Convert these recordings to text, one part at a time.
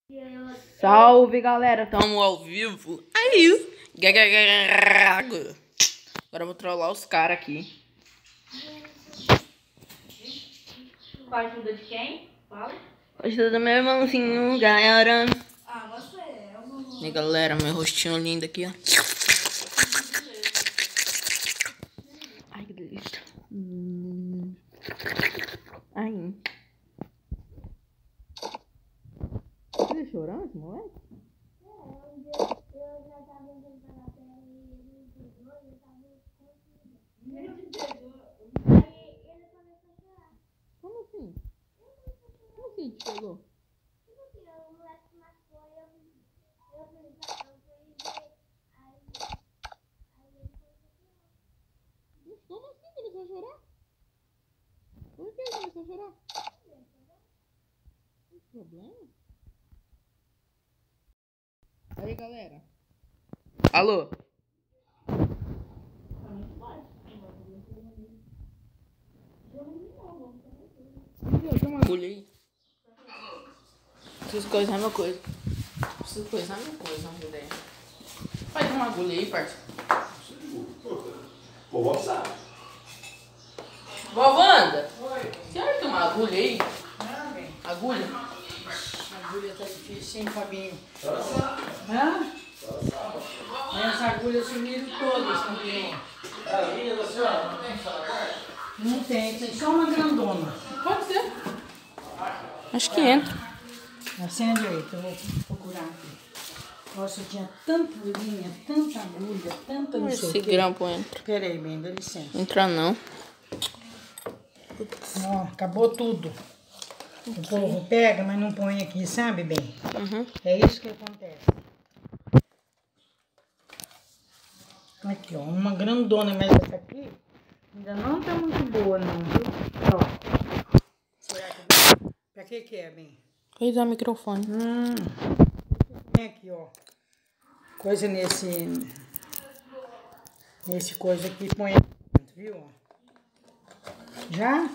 Salve, galera, tamo ao vivo. Aí, agora eu vou trollar os caras aqui. Com a ajuda de quem? Fala. Com a ajuda do meu irmãozinho, galera. Você é o mamãe. E galera, meu rostinho lindo aqui, ó. Ai, que delícia. Ai. Você tá chorando, esse moleque? Eu já tava tentando a terra e ele pegou e eu tava escondido. Ele pegou. Aí ele começou a chorar. Como assim? Como assim te pegou? Tipo assim, o moleque machucou e eu fui ver. Aí ele começou a chorar. Como assim começou a chorar? Por que ele começou a chorar? Tem problema? Aí, galera. Alô? Tem uma agulha aí. Preciso coisar minha coisa. Preciso coisar minha coisa, uma ideia. Faz uma agulha aí, parceiro. Vovó sabe. Vovó Wanda, Oi. você acha que tem uma agulha aí? Não, bem. Agulha? A agulha tá difícil, hein, Fabinho? Ela sabe. Hã? Ela sabe. Essa agulha sumiram todas, Fabinho. A linha da senhora não tem que falar? Não tem, tem só uma grandona. Pode ser. Acho que entra. Acende aí, que eu vou procurar aqui. Nossa, tinha tanta linha, tanta agulha, tanta não sei Esse o quê. grampo entra. Peraí, bem, dá licença. Entra não. Ó, acabou tudo. O povo pega, mas não põe aqui, sabe, bem? Uhum. É isso que acontece. Aqui, ó, uma grandona, mas essa aqui ainda não tá muito boa, não, viu? Ó. Será que... Pra que é, bem? Coisar o microfone. Tem aqui, ó. Coisa nesse coisa aqui, põe aqui dentro, viu? Ó. Já?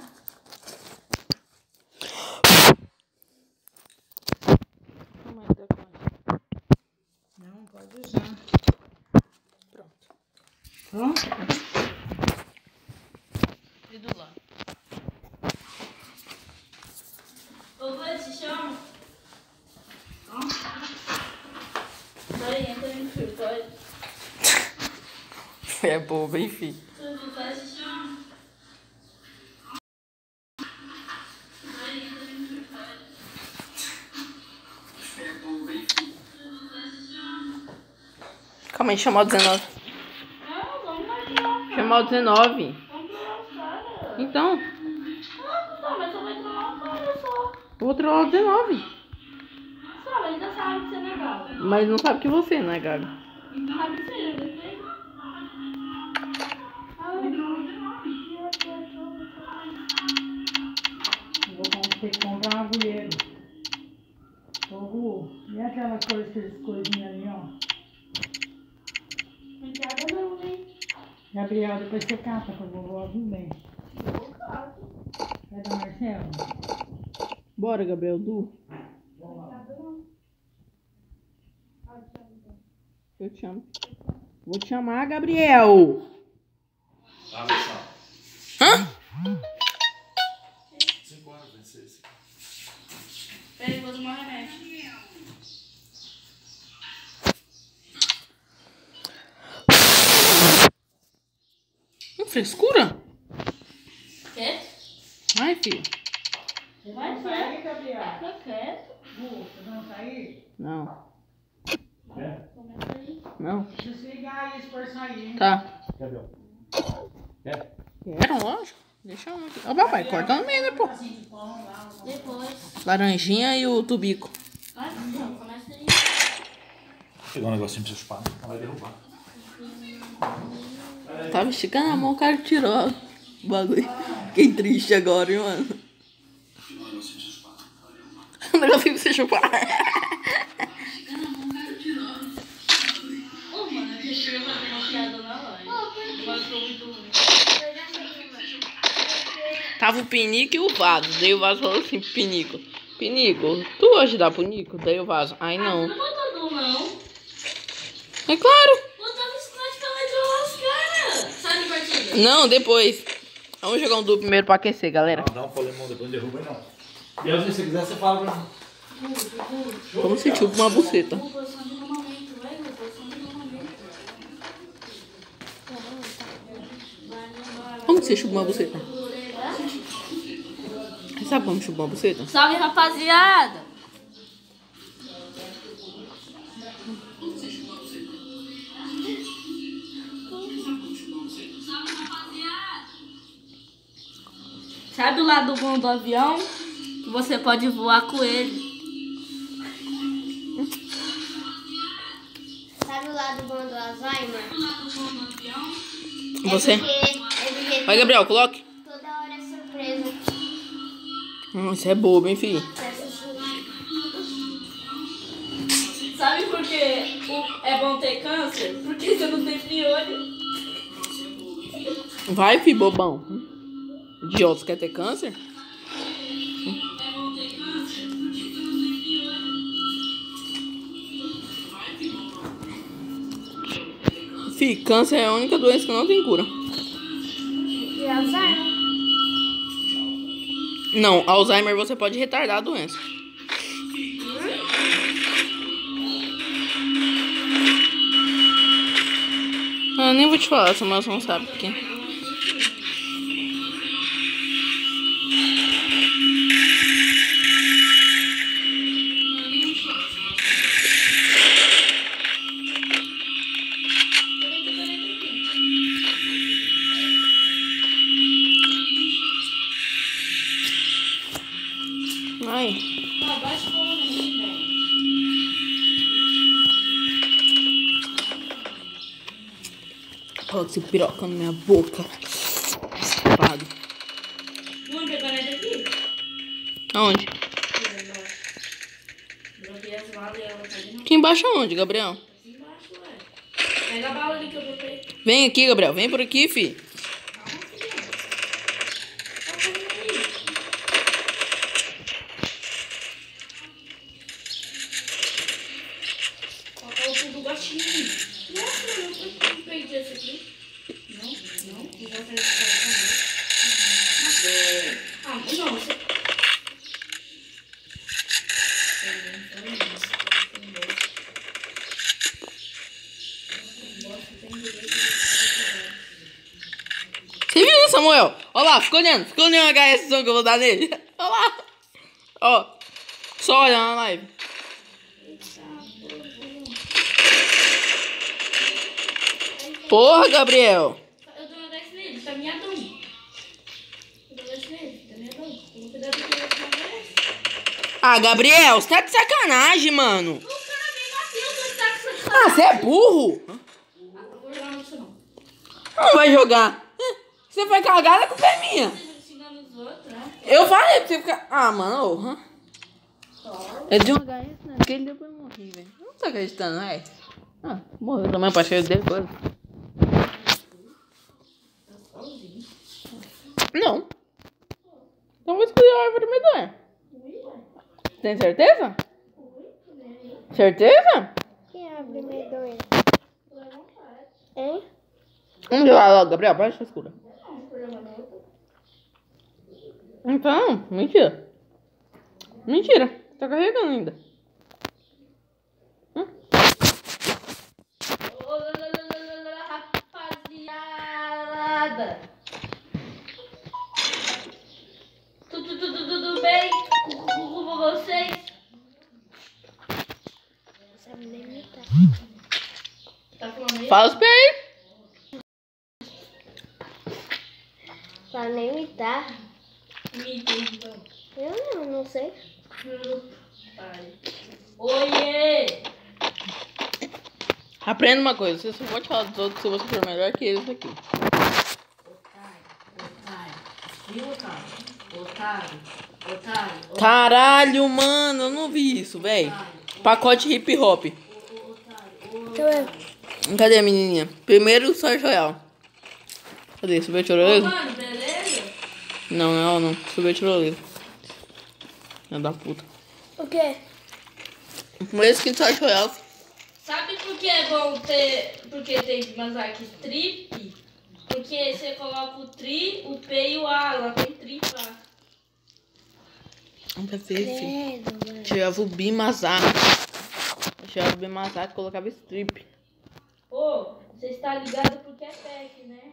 Não, pode usar. Pronto. Pronto? E do lado? Ô, Vã, te chama. Vai, entra no escritório. É boba, enfim. Seu pai te chama. Vai, entra no escritório. Calma aí, chamar o 19. Não, vamos marcar. Chamar o 19. Vamos trollar os caras. Então, Ah, tá, mas só vai trollar os caras só. eu vou trollar o 19. Só, mas já sabe que você não é gago. Mas não sabe que você, né, Gabi? Não sabe que você já gostei. Eu vou ter que comprar um agulheiro. Ô, Gu, e aquela coisa, aquelas coisinhas ali, ó? Não quero não, hein? Gabriel, depois você cata pra vovó, tudo bem. É da Marcela? Bora, Gabriel, Du. Eu te chamo. Vou te chamar, Gabriel. Abre só. Hã? 5 horas, vencer esse. Peraí, vou tomar remédio. Frescura? Quê? Ai, filho. Vai sair, ser. Gabriel? Fica quieto. Gu, vocês vão sair? Não. Começa aí. Não. Desligar aí, se for sair, hein? Tá. Quer ver? Quer? Quero, lógico. Deixa eu aqui. Ó, papai, corta no meio, né, pô? Assim de pão lá, Depois. Laranjinha e o tubico. Vai, não, começa aí. Pegar um negocinho pra você chupar, não vai derrubar. Tava esticando a mão, o cara tirou o bagulho. Fiquei triste agora, hein, mano. Um negocinho pra você chupar. Ô, mano, eu queria fazer uma piada na live. Mas foi muito ruim. Eu já sei uma. Porque Tava o Pinico e o Vado. Daí o Vado falou assim, Pinico. Pinico, tu gosta de dar pro Nico? Daí eu vazo. Ai, não. Não botou não. É claro. Botou biscoito que ela de lascar. Sai de partida. Não, depois. Vamos jogar um duplo primeiro pra aquecer, galera. Não, dá um polemão, depois não derruba aí não. Deus, se você quiser, você fala pra mim. Como se chupa uma buceta. Posição de momento, vai, posição de momento. Como que você chupa uma buceta? Você sabe como chupa uma buceta? Salve, rapaziada. Sabe o lado bom do avião? Que você pode voar com ele. Sabe o lado bom do Alzheimer? Você? É porque Vai, Gabriel, coloque. toda hora é surpresa. Você é bobo, hein, filho? Sabe por que é bom ter câncer? Porque você não tem piolho. Vai, filho, bobão. Idiota, você quer ter câncer? É bom ter câncer porque você não tem piolho. Fih, câncer é a única doença que não tem cura. E Alzheimer? Não, Alzheimer você pode retardar a doença. Ah, nem vou te falar, essa moça não sabe por quê. Ai. Coloca esse piroca na minha boca. Safado. Vamos pegar ele aqui? Aonde? Botei as balas e ela tá ali Aqui embaixo aonde, Gabriel? embaixo, ué. Pega a bala ali que eu botei. Vem aqui, Gabriel. Vem por aqui, fi. Calma, filha. Tá fazendo aí. Faltou o fundo do gatinho. Nossa, eu não perdi esse aqui. Não. Não vai fazer isso também. Ah, não. Você... Você viu, Samuel? Olha lá, fica olhando a HS que eu vou dar nele. Olha lá. Ó, só olha na live. Porra, Gabriel. Eu dou uma 10 nele, tá miadão. Eu dou 10 nele, tá miadão. Eu vou cuidar do que eu vou fazer. Ah, Gabriel, você tá de sacanagem, mano. O cara me bateu, você tá com essa... Ah, você é burro? Ah, não vou jogar nisso não. Não vai jogar. Você foi cagada, a culpa é minha. Você xingando os outros, né? Eu falei pra você ficar... Ah, mano, ô. É de um HS, né? Porque ele depois morri, velho. Não tô acreditando, é. Ah, morreu também, parceiro dele, coisa. Não. Então vou escolher a árvore medonha. Tem certeza? Certeza? Que abre medonha? Hein? Vamos jogar logo, Gabriel. Para de escura. Então, mentira. Mentira. Tá carregando ainda. Rapaziada. Tudo bem com vocês? Não sabe nem imitar. Tá falando aí? Fala os pés aí. Sabe nem imitar. Imita, então. Eu não sei. Oiê! Aprenda uma coisa. Você só pode falar dos outros se você for melhor que eles aqui. Viu, otário? Otário. Caralho, mano. Eu não vi isso, velho. Pacote hip hop. Cadê a menininha? Primeiro o Sorte Royal. Cadê? Subiu a tirolesa? Mano, beleza? Não, não, não. Subiu a tirolesa. Filha da puta. O quê? Esse que só Royal. Sabe por que é bom ter... Porque tem Mazaki trip? Porque você coloca o tri, o P e o A. Ela tem tripa. Não vai ver, filho. Credo, velho. Tirava o Bimazar. Tirava o Bimazar e colocava strip. Ô, você está ligado porque é PEC, né?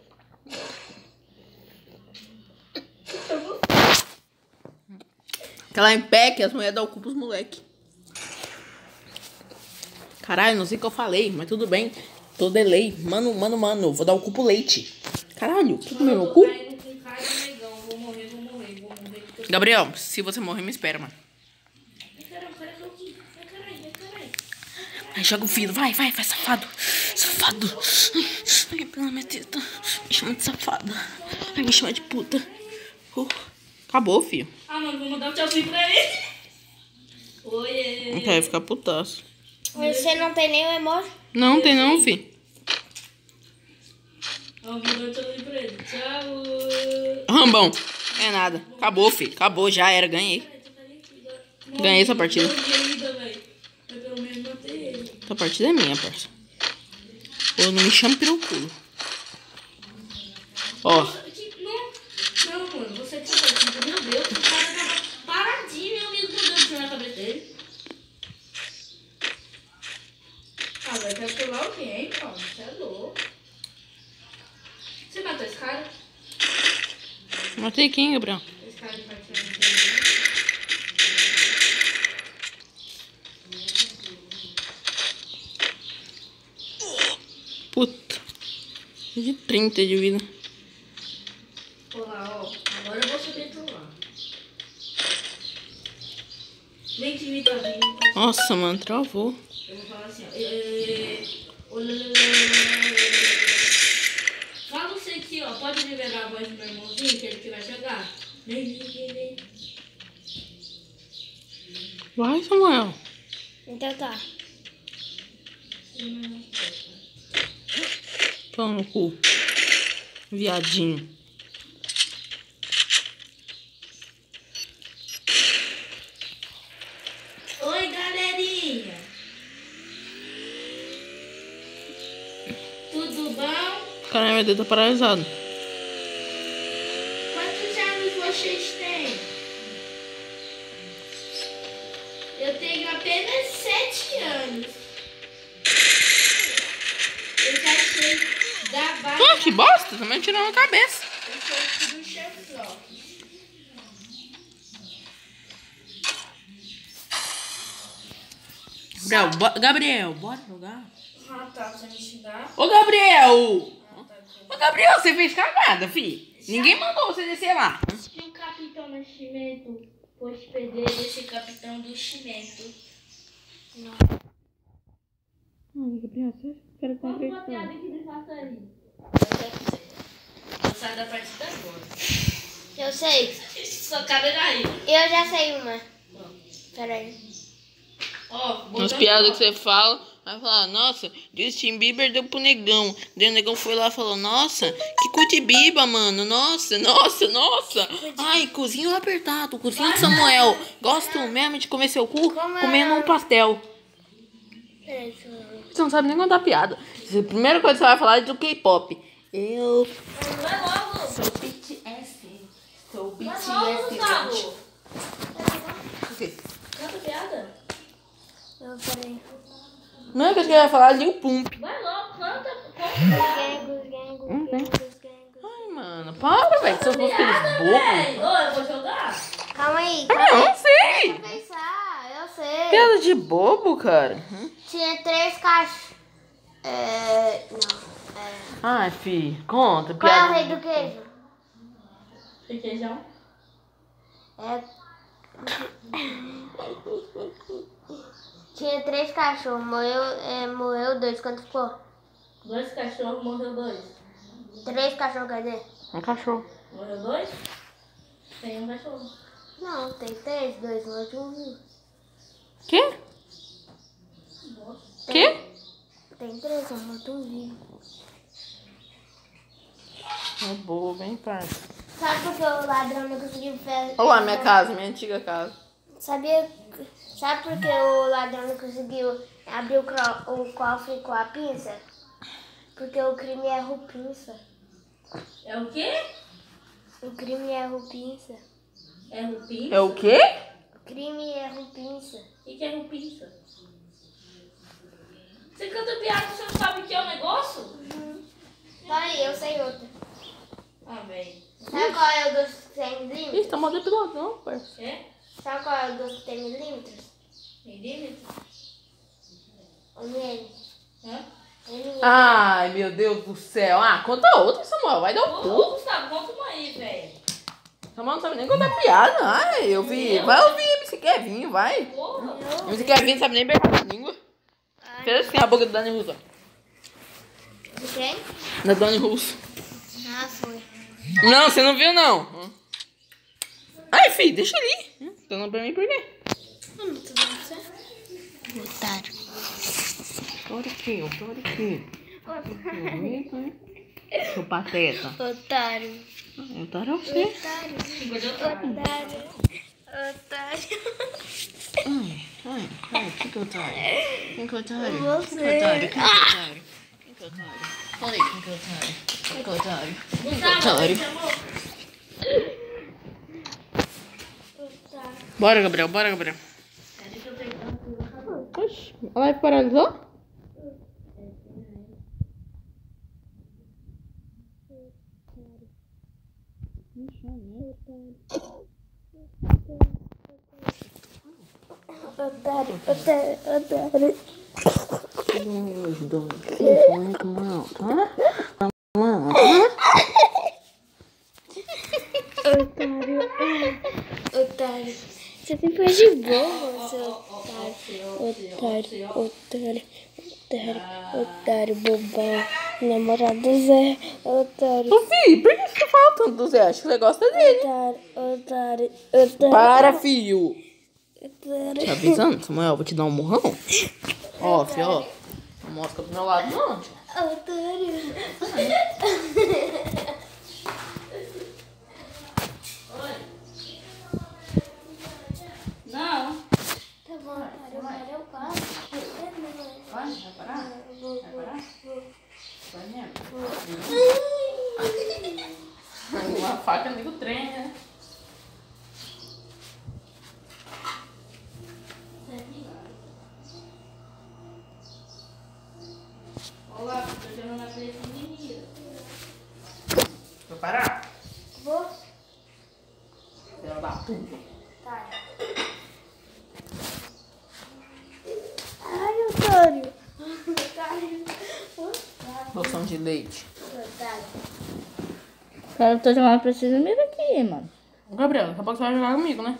Aquela em pé que as mulheres dão o cu pros moleque. Caralho, não sei o que eu falei, mas tudo bem. Tô delay. Mano, vou dar o cu pro leite. Caralho, tu comeu meu cu? Caindo com cara de negão. Vou morrer. Gabriel, se você morrer, me espera, mano. Ai, caralho, aqui. Ai, caralho. Ai, joga o filho. Vai, safado. Safado. Ai, pela minha teta. Me chama de safada. Ai, me chama de puta. Acabou, filho. Ah, mano, vou mandar um tchauzinho pra ele. Oiê. Não quer ficar putaço. Você não tem nem o emoji? Não, tem não, filho. Vou mandar um tchauzinho pra ele. Tchau. Rambão. É nada. Acabou, filho. Acabou, já era. Ganhei. Ganhei essa partida. Mas pelo menos matei ele. Essa partida é minha, parça. Ou não me chame pelo culo. Ó. Não, mano, você que tá fazendo, meu Deus, o cara tava paradinho e o amigo do Deus na cabeça dele. Ah, vai ter que pular alguém, mano, você é louco. Você matou esse cara? Matei quem, Gabriel? Esse cara de partida. Puta. De 30 de vida. Olá, ó, agora eu vou subir pro lá. Vem que me tá vindo. Nossa, mano, travou. Eu vou falar assim, ó. Fala você aqui, ó. Pode liberar a voz do meu irmãozinho, que ele que vai chegar? Vem. Vai, Samuel. Então tá. Pão no cu. Viadinho. Oi, galerinha. Tudo bom? Caralho, meu dedo tá paralisado. Quantos anos vocês têm? Eu tenho apenas 7 anos. Eu já sei da base. Ah, que bosta. Também tirou na cabeça. Eu sou do Sherlock. Gabriel, bora jogar. Ah, tá. Você me xingar? Ô, Gabriel! Ah, tá. Ô, Gabriel, você fez cagada, fi. Ninguém mandou você descer lá. Se o capitão Nascimento fosse perder esse capitão do Nascimento. Ai, Gabriel, você quer Vamos uma piada aqui de passarinho. Eu saio da partida agora. Eu sei. Sua cara já aí. Eu já sei uma. Peraí. Ó, Umas piadas que você fala, vai falar, nossa, Justin Bieber deu pro negão. Daí o negão foi lá e falou, nossa, que cutibiba, mano. Nossa. Ai, cozinho apertado, cozinho de Samuel. Gosto mesmo de comer seu cu comendo um pastel. Peraí, deixa eu ver. Você não sabe nem contar piada. A primeira coisa que você vai falar é do K-pop. Eu Vai logo. sou BTS. Sou Vai BTS. logo, Gustavo. O quê? Canta piada. Peraí. A primeira coisa que ele vai falar é Lil Pump. Vai logo, canta. Gengos. Ai, mano, para, velho. Se eu fosse aqueles Piada, bobos. velho. Ô, eu vou jogar. Calma aí. Eu não sei. Deixa eu pensar. Eu sei. Piada de bobo, cara. Tinha 3 caixas. Não. Ai, fi, conta. Qual é o Piada. rei do queijo? Requeijão. Tinha 3 cachorros. Morreu 2. Quanto ficou? 2 cachorros, morreu 2. 3 cachorros, quer dizer? Um cachorro. Morreu 2? Tem um cachorro. Não, tem 3. 2 mortos e 1 vivo. Quê? Quê? Tem 3, um morto e 1 vivo. É bobo, hein, parça. Sabe por que o ladrão não conseguiu fazer? Olha lá, minha casa, minha antiga casa. Sabe por que o ladrão não conseguiu abrir o cofre com a pinça? Porque o crime é pinça. É o quê? O crime é pinça. É rupinça? É o quê? O crime é pinça. O que é rupinça? Você canta piada, você não sabe o que é o negócio? Peraí, eu sei outra. Ah, velho. Sabe qual é o dos 100 milímetros? Ih, tá mal depiladão, parça. É? Sabe qual é o dos 100 milímetros? Milímetro? O N. Hã? N. Ai, meu Deus do céu. Ah, conta outra, Samuel. Vai dar Ô, um pulo. ô, Gustavo, conta uma aí, velho. Samuel não sabe nem contar piada. Ai, eu vi. Vai ouvir MC Kevinho, vai. Porra. MC Kevinho não sabe nem beijar a língua. Fez assim a boca do Dani Russo. De quem? Da Dani Russo. Ah, foi. Não, você não viu, não. Ai, filho, deixa ali. Tá dando pra mim por quê? Não tô dando pra você. Otário. Olha aqui, seu pateta. Otário. Otário é você. Otário. Otário. Ai, quem que é otário? Quem que é otário? Você. Quem que é otário? Quem que é otário? Quem que é otário? Fala aí, quem que é otário? Quem que é otário? Quem que é otário? Bora, Gabriel, bora, Gabriel. Oxi, a live paralisou? Otário. Os dois. Telefone com alto, hã? Otário. Você sempre faz de boa, seu otário, bobão, namorado do Zé, otário, Ô, filho, por que você fala tanto do Zé? Acho que você gosta dele. otário. Para, filho. Otário. Tá avisando, Samuel? Vou te dar um murrão. Ó, filho, ó. Não mostra pro meu lado, não, tio. Otário. Não. Tá bom, otário, eu passo. Vai parar? Vai parar? Vai mesmo? Uma faca nego trem, né? Olá, tô jogando na preferida. Vai parar? Vou. Filha da puta. Ai, otário. Doção de leite. Otário. Cara, eu tô jogando pra vocês mesmo aqui, mano. Ô, Gabriel, daqui a pouco você vai jogar comigo, né?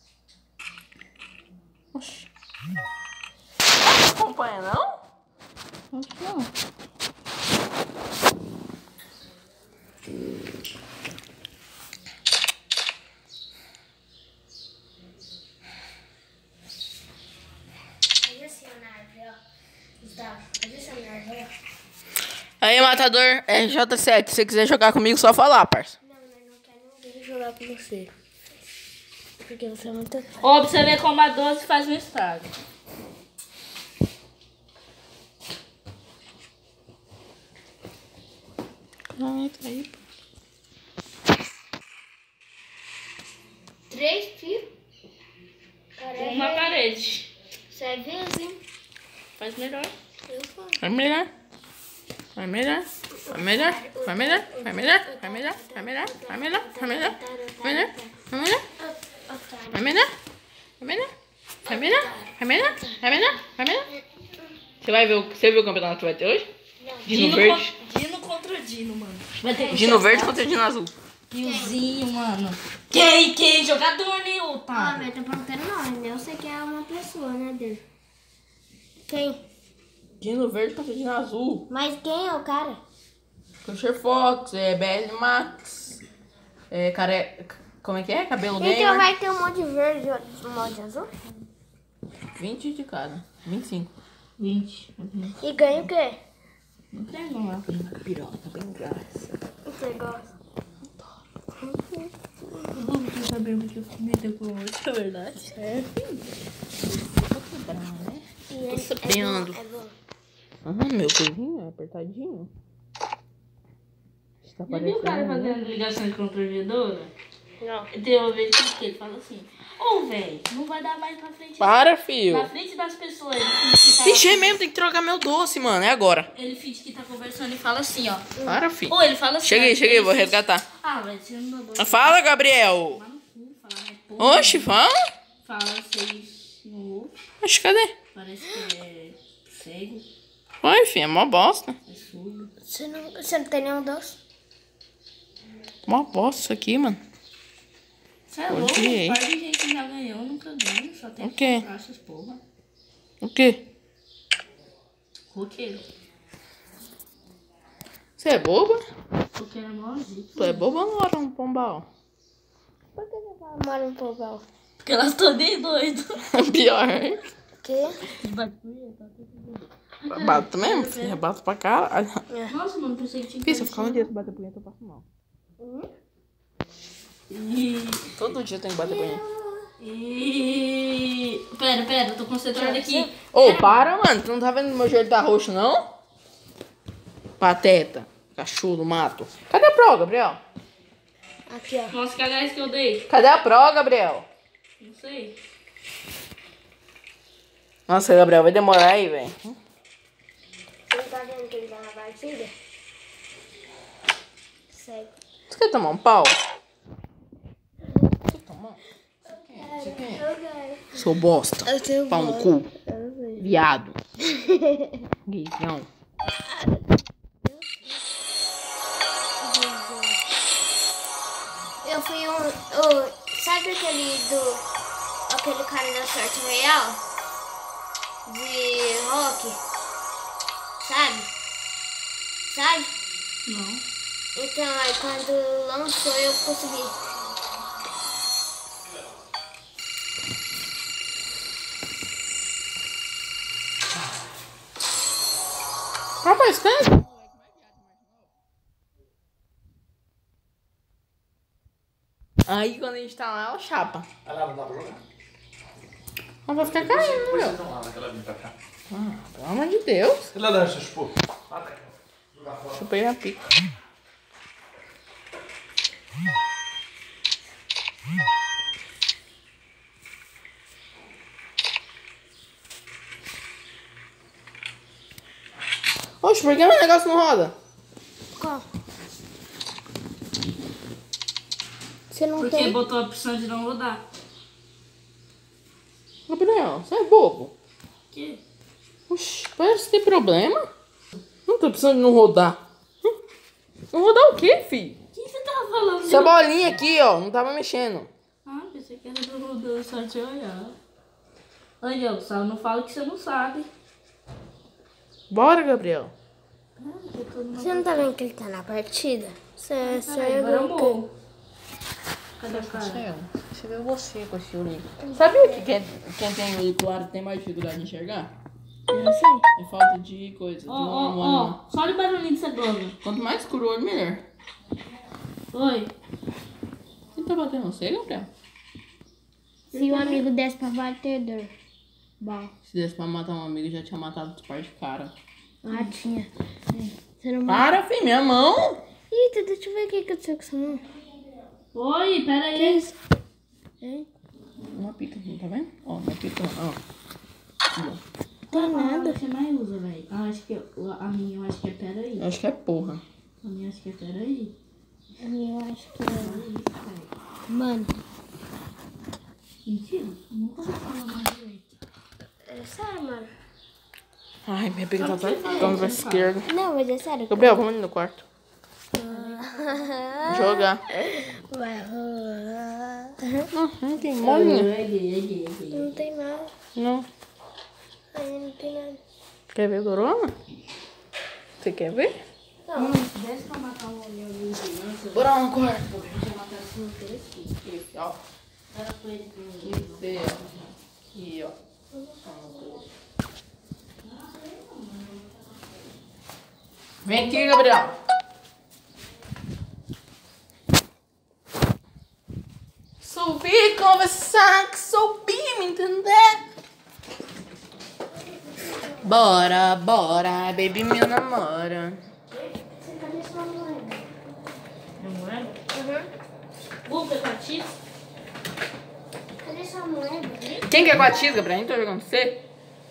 Oxi. Não acompanha, não? Acho que não. Adicionar, ó. Gustavo, adicionar, ó. Aí, matador RJ7, se você quiser jogar comigo, só falar, parça. Não quero ninguém jogar com você. Porque você é muito... Ó, pra você ver como a 12 faz um estrago. Ai, tá aí, pô. 3 fios. Cara, Uma parede. Você é vizinho. Faz melhor. Eu faço. Vai melhor. Vai melhor. Vai melhor. Vai melhor. Vai melhor. Vai melhor. Vai melhor. Vai melhor. Vai melhor. Vai melhor. Vai melhor. Otário. Vai melhor. Vai melhor. Vai melhor. Vai melhor. Vai melhor. Vai melhor. Você viu o campeonato que vai ter hoje? Dino verde. Dino contra Dino, mano. Vai ter Dino verde contra Dino azul. Piozinho, mano. Quem? Jogador, né, Ah, otário? mas eu tô perguntando não, eu sei que é uma pessoa, né, dele? Quem? Dino verde contra Dino azul. Mas quem é o cara? Crusher Fox, BL Max. Como é que é? Cabelo Então gamer. vai ter um monte de verde e um monte de azul? 20 de cada. 25. 20. E ganha o quê? Não tem não, é. Piroca, bem graça. Você gosta? saber porque eu comi com outra, é verdade? É, filho. Vou quebrar, né? E Tô sabendo. É bom. Ah, meu coisinho é apertadinho. Tá Já viu o cara parecendo, né? fazendo ligação com a provedora? Não. Tem uma vez que ele fala assim: ô, velho, não vai dar mais pra frente. Para, filho. Na frente das pessoas, ele finge que tá. Vixe, é mesmo, tem que trocar meu doce, mano. É agora. Ele finge que tá conversando e fala assim, ó. Para, filho. Ou ele fala assim. Cheguei, ele vou finge- resgatar. Ah, velho, você não dá boa. Fala, Gabriel. Tomar no cu, fala, né? Porra, Oxe, fala. Fala, vocês não ouvem. Oxe, cadê? Parece que é cego, Oi, filho, é mó bosta. é surdo. Você não tem nenhum doce? Mó bosta isso aqui, mano. Você é louco? Odiei. Par de gente já ganhou, nunca ganho. Só tem O quê? que comprar essas porra. O quê? Roqueiro. Você é boba? Roqueiro é maiorzinho. Tu é boba ou mora no pombal? Por que você mora no povão? Porque elas estão nem doidas. Pior. Quê? Bato mesmo, filho. Bato pra caralho. Nossa, mano, pensei que tinha Filho, se eu ficar um dia sem bater punheta, eu passo mal. Todo dia eu tenho que bater punheta. Pera, eu tô concentrada aqui. Ô, para, mano. Tu não tá vendo que meu joelho tá roxo, não? Pateta. Cachorro do mato. Cadê a Pro, Gabriel? Aqui, ó. Nossa, que aliás que eu dei? Cadê a Pro, Gabriel? Não sei. Nossa, Gabriel, vai demorar aí, velho. Você não tá vendo que ele tá na partida? Segue. Você quer tomar um pau? Você quer tomar? Você quer? Eu ganho. Sou bosta. Eu tenho Pau no cu. Viado. Guizão. Eu fui sabe aquele cara da sorte real? De rock? Sabe? Não. Então, aí quando lançou eu consegui. Rapaz, canta. Aí quando a gente tá lá, ela chapa. Ah, não dá pra jogar. Ela vai ficar caindo, Depois meu. vocês vão lá naquela vinda pra cá. Ah, pelo amor de Deus. Ele dá essas porra. Ah, tá aqui. Jogar fora. Chupei a pica. Oxe, por que meu negócio não roda? Qual? Você não Porque tem? botou a opção de não rodar. Gabriel, você é bobo. Que? Oxi, parece que tem problema. Não tô precisando de não rodar. Não rodar o quê, filho? O que você tava falando? Essa bolinha aqui, ó, não tava mexendo. Ah, pensei que era do rodou, só te olhar. Ô, Diogo, só não fala que você não sabe. Bora, Gabriel. Você não tá vendo que ele tá na partida? Você Peraí, agora eu morro. Cadê o cara? Você vê você com esse olho. Sabia que quem tem olho claro tem mais dificuldade de enxergar? Eu não sei. É falta de coisa. de Ó, hormônio. ó, ó. Só olha o barulhinho dessa globo. Quanto mais escuro o olho, melhor. Oi. Quem tá batendo você, Gabriel? Se o amigo desce pra batedor. Bom. Se desse pra matar um amigo, já tinha matado os par de cara. Ah, tinha. Você não Para, filho, minha mão! Eita, deixa eu ver o que aconteceu com essa mão. Oi, pera Que aí. isso? Hein? Uma pica, tá vendo? Ó, uma pica, ó. Tem nada. Você mais usa, velho. Ah, acho que a minha, eu acho que é pera aí. Eu acho que é porra. A minha, acho que é pera aí. Eu acho que Olha é. isso, velho. Mano, Mentira. Nunca vou falar mais direito. é sério, mano. Ai, minha pica tá Sabe o que você ficando pra fala? esquerda. Não, mas é sério. Gabriel, vamos ali no quarto. Jogar. Vai rolar. Não tem molinha. É gay. Não tem nada. Não. Aí não tem nada. Quer ver, Dorona? Você quer ver? Não, se desse pra matar um homem ali de criança, Bora lá no quarto. eu tinha matado esse roteiro aqui. Esse, ó. Era com ele com Esse, ó. Aqui, ó. Vem aqui, Gabriel. Sou conversar, que subir, me entender? Bora, bora, baby, me namora. Cadê sua moeda? Não é? Buga com a Tis? Cadê sua moeda? Quem quer com a tisga pra mim? Tô jogando você?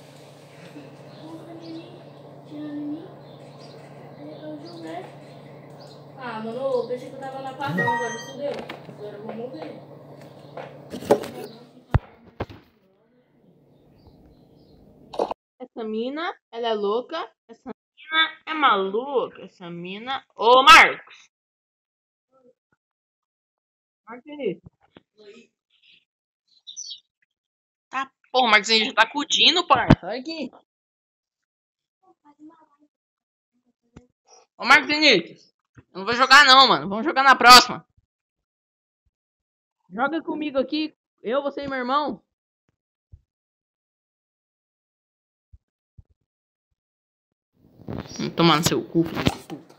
Ah, mano, eu pensei que eu tava na padrão, agora fudeu. Agora eu vou morrer. Essa mina, ela é louca. Essa mina é maluca. Essa mina... Ô, Marcos! Marcos Vinícius. Tá, porra, Marcos Vinícius já tá acudindo, parça. Olha aqui. Ô, Marcos Vinícius. Eu não vou jogar não, mano. Vamos jogar na próxima. Joga comigo aqui. Eu, você e meu irmão. Tomar no seu cu, filho de puta.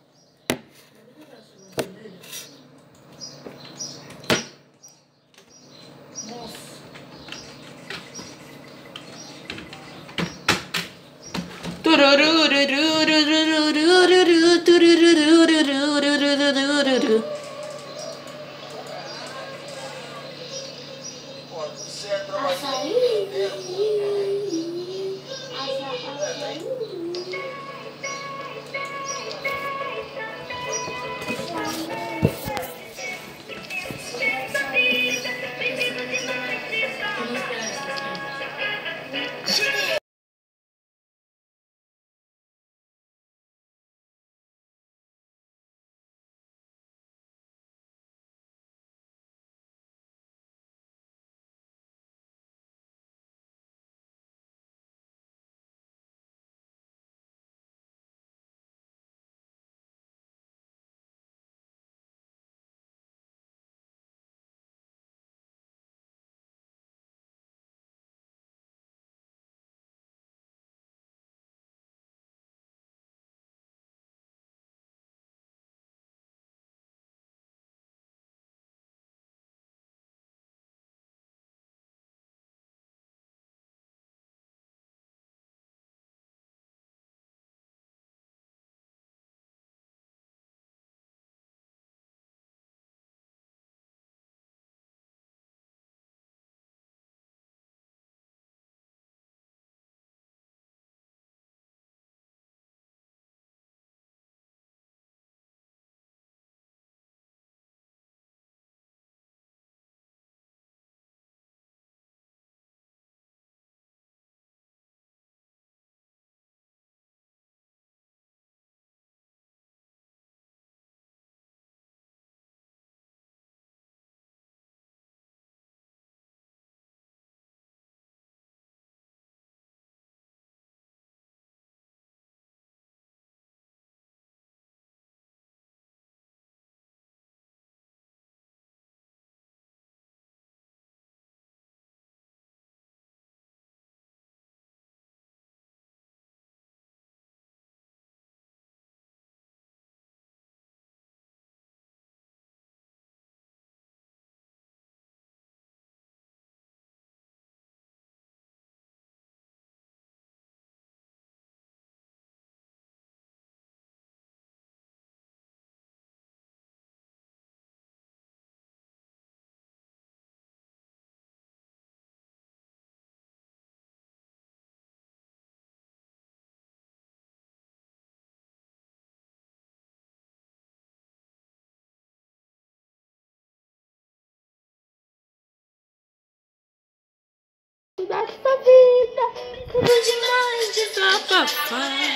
Desta vida, tudo demais desabafar.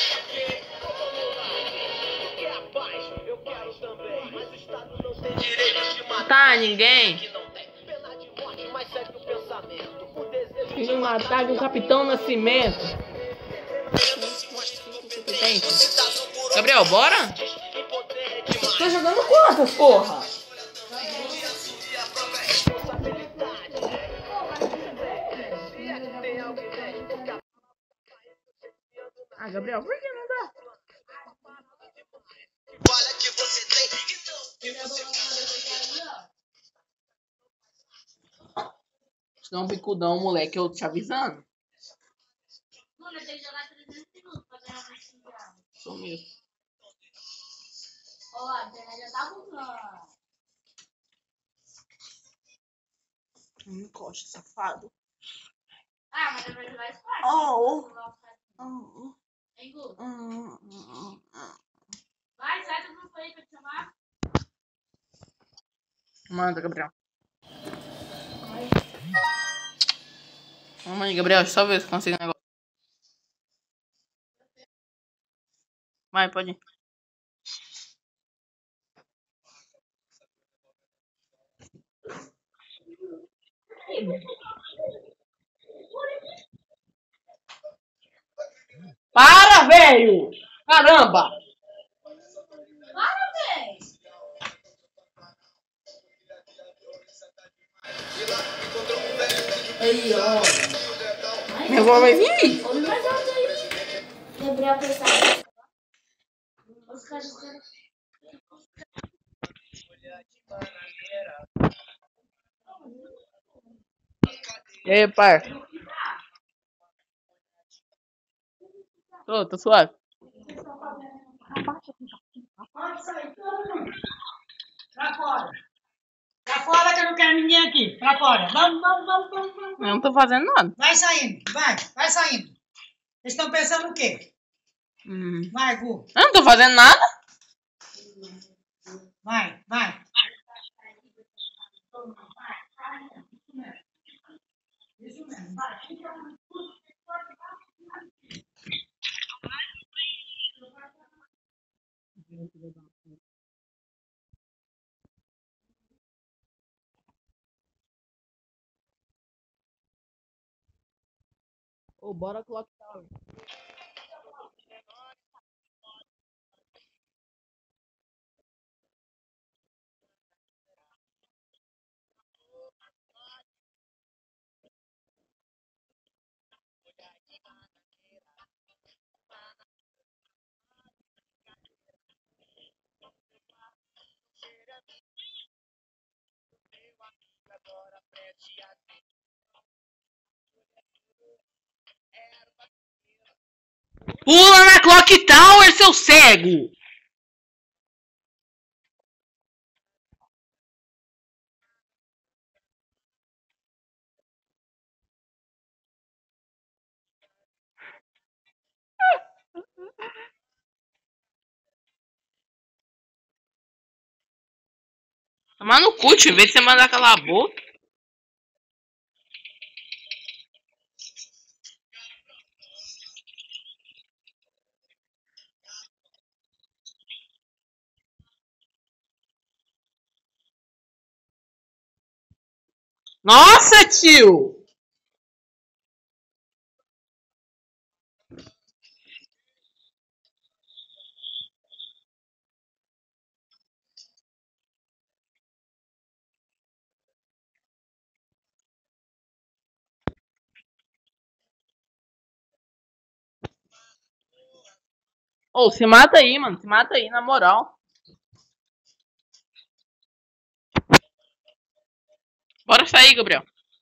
Tá, ninguém. Quis me matar com o Capitão Nascimento. Gabriel, bora? Tô jogando quantas, porra? Ah, Gabriel, por que não dá? Olha que você tem e não que você Você dá um bicudão, moleque, eu te avisando. Mano, tem que jogar 300 minutos pra ganhar mais 5 reais. Sou mesmo. Ó, a internet já tá bugando. Encosta, safado. Ah, mas vai jogar Spark. Oh. Hein, Gu? Vai, sai do grupo aí pra te chamar. Manda, Gabriel. Vamos aí, Gabriel, só ver se eu consigo um negócio. Vai, pode ir. Para, velho! Caramba! Para, véi! Aí, ó. Minha avó vai vir aí. Ouve mais alto aí. Gabriel pensava. Os caras. E aí, pai? Tô suave. Pode sair todo mundo. Pra fora. Pra fora que eu não quero ninguém aqui. Pra fora. Vamos. Eu não tô fazendo nada. Vai saindo. Vai saindo. Eles estão pensando o quê? Vai, Gu. Eu não tô fazendo nada. Vai. Isso mesmo. Vai. Ô, bora Clock Tower. Pula na Clock Tower, seu cego! Tomar no cu, tio, em vez de você mandar calar a boca. Nossa, tio! Ô, se mata aí, mano. Se mata aí, na moral. Bora sair, Gabriel.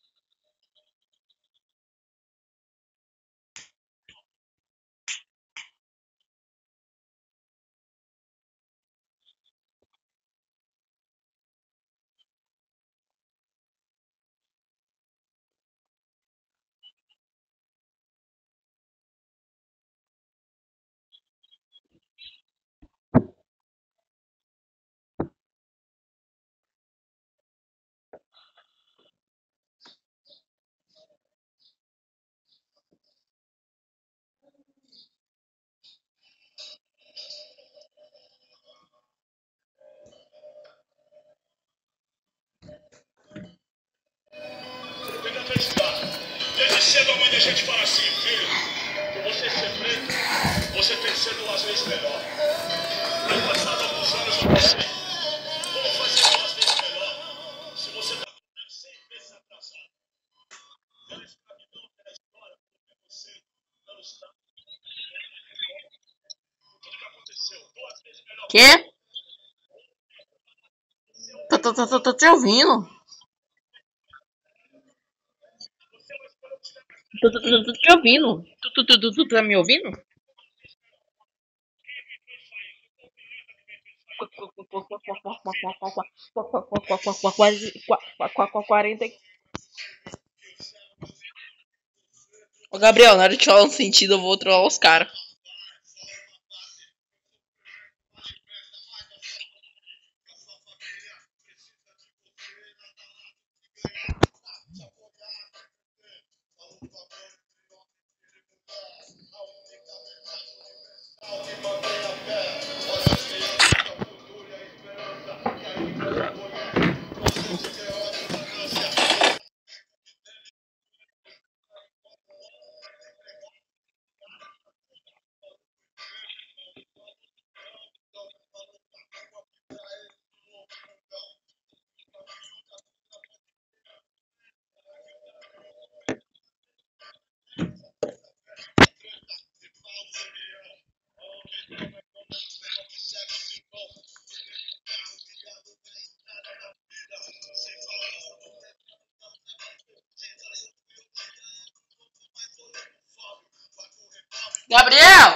Desde cedo a mãe da gente fala assim, filho, por você ser preto, você tem que ser 2 vezes melhor. Vai passar alguns anos com você. Como fazer 2 vezes melhor se você está 100 vezes atrasado? Pela escravidão, pela história, pelo preconceito, pelo Estado. Por tudo que aconteceu, 2 vezes melhor. Quê? Tô te ouvindo. Tô te ouvindo. Tu tá me ouvindo? 40. Ô, Gabriel, na hora de falar um sentido, eu vou trollar os caras. Gabriel!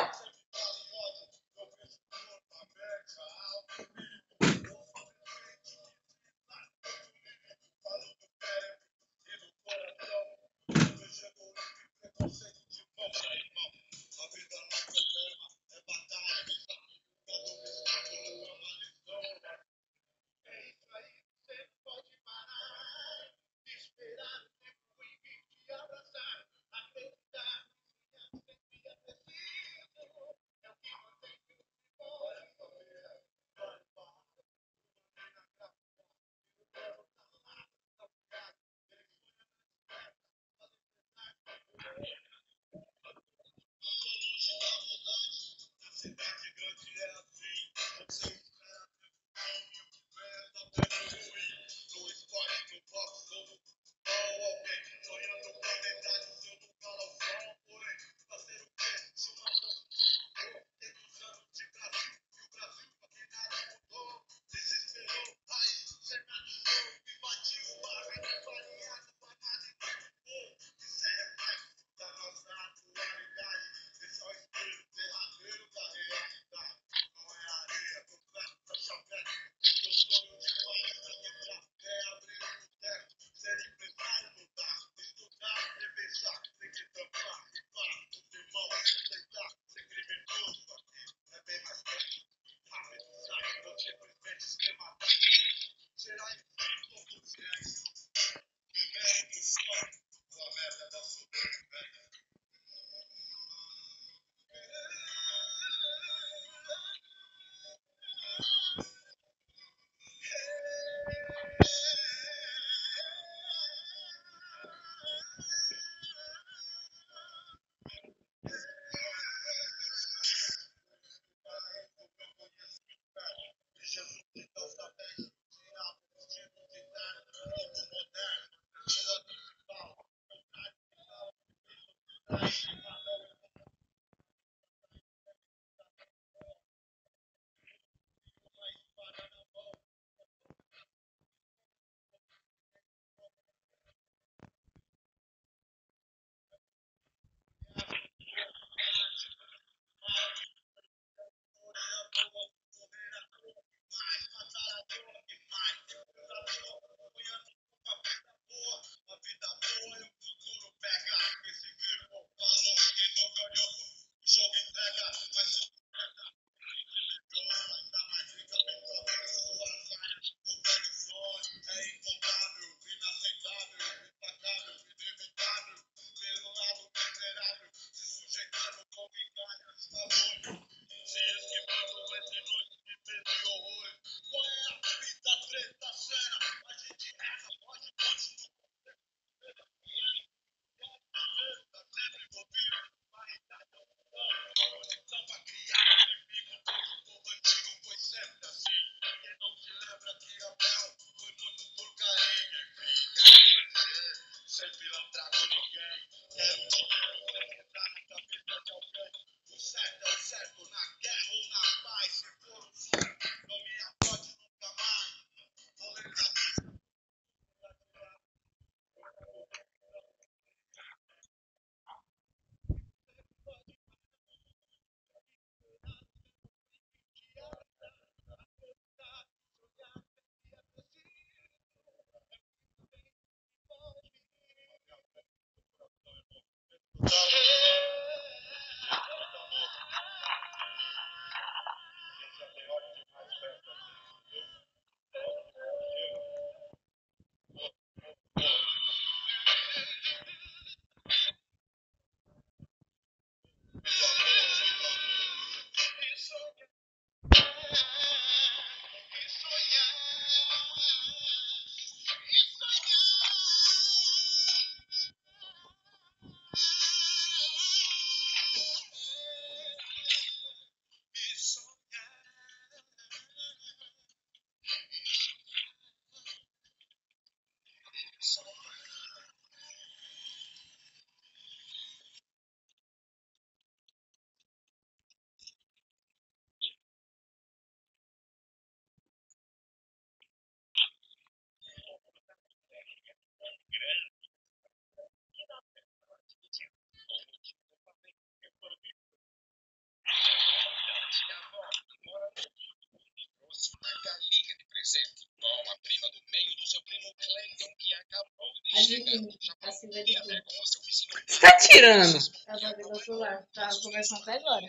A Silvia de tudo. Você tá tirando? Ela tá vendo o celular. Tá conversando até agora.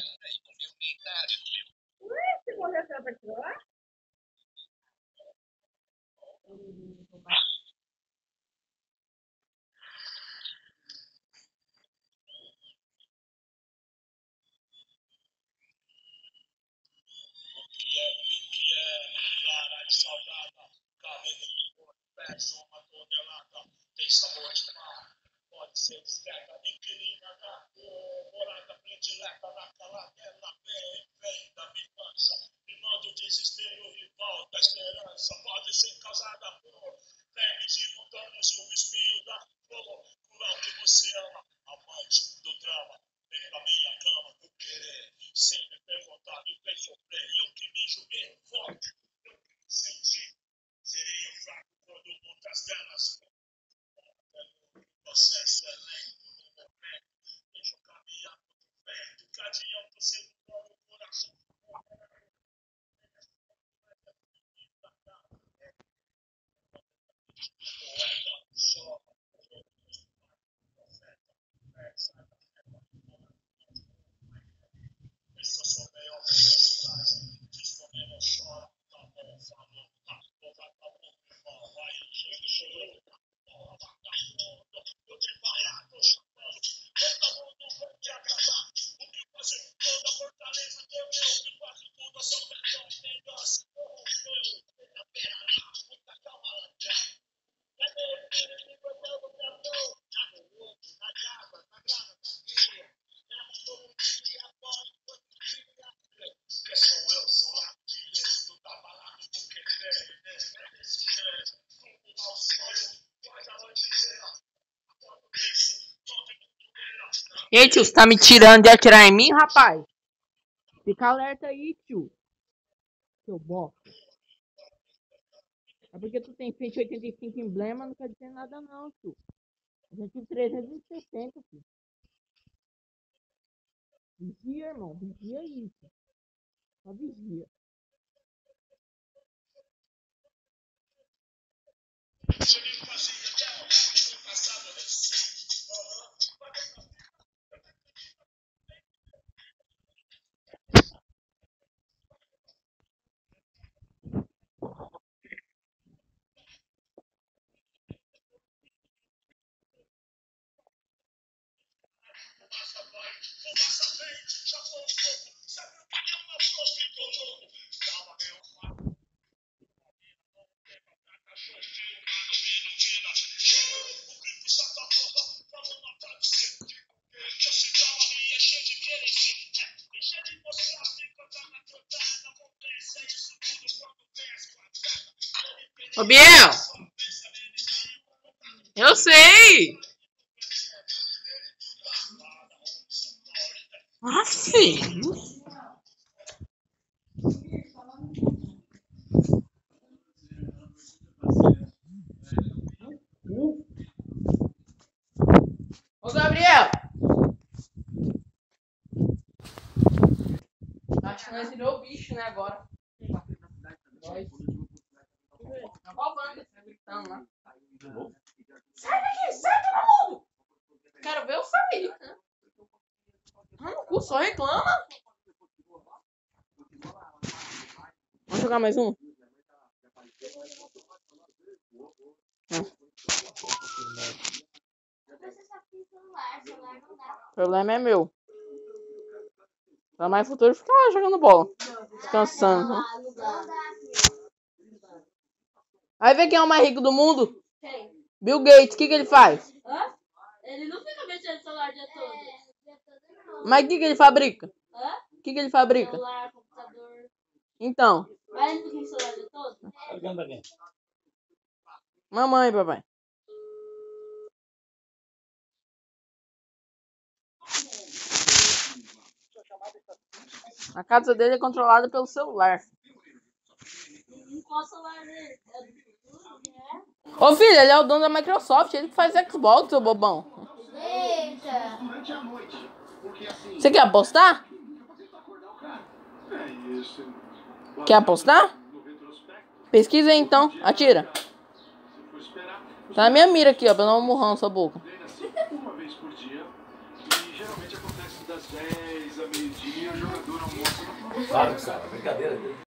Você morreu pra particular? Clara e salgada, cabelo de cor, pesa uma tonelada, tem sabor de mar, pode ser discreta, inquilina da cor, morada predileta na caladela, vem da vingança, me manda o desespero, rival da esperança, pode ser causada por vermes imundanos e o espinho da flor, cruel que você ama, amante do drama, vem pra minha cama, por querer, sem me perguntar, me fez sofrer, e eu que me julguei forte. Senti, serei o fraco quando muitas delas o processo é lento no momento, deixa eu caminhar muito perto, cadinho pro segundo coração. Poeta, só, profeta, essa sua maior felicidade, disponível não chora, tá bom, falou, tá bom, vai pra boca, irmão, vai, ele chorou, eu te parar, tô chamando, todo mundo vai te acabar, o que fazer, toda fortaleza teu, eu que quase tudo, eu sou melhor, se corrompeu, na perna, muita calma, André, cadê o filho que botando o perdão, tá no outro, na água, na grava, na filha, ela todo dia, agora, que sou eu, sou lá, direito, tá balado, porque é desse jeito, tudo ao sonho, faz a noite inteira, quando penso, não tem cultura. E aí, tio, você tá me tirando de atirar em mim, rapaz? Fica alerta aí, tio. Seu bosta. É porque tu tem 185 emblema, não quer dizer nada não, tio. A gente tem 360, tio. Vigia, irmão. Vigia isso. Só vigia. Ô, Biel! Eu sei! Ah, filho! Ô, Gabriel! Acho que nós virou o bicho, né, agora. Nós. Qual banda você tá gritando lá? Sai daqui, sai todo mundo! Quero ver eu sair, né? Ah, no cu, só reclama. Vamos jogar mais um? Você só tem celular não dá. O problema é meu. Pra mais futuro, fica lá jogando bola. Descansando. Né? Não dá. Aí vê quem é o mais rico do mundo? Quem? Bill Gates, o que ele faz? Hã? Ele não fica mexendo no celular o dia todo. É, já todo não. Mas o que ele fabrica? Hã? O que ele fabrica? Celular, computador. Então, Vai no que celular de todo? Ligando aqui. mamãe, papai. A casa dele é controlada pelo celular. Qual celular dele? É do futuro, né? Ô filho, ele é o dono da Microsoft, ele que faz Xbox, seu bobão. Eita. Você quer apostar? Quer apostar? Pesquisa aí então, atira. Tá na minha mira aqui, ó, pra não murrar na sua boca. Uma vez por dia. E geralmente acontece das 10 a meio-dia, o jogador almoça no Claro, cara, brincadeira.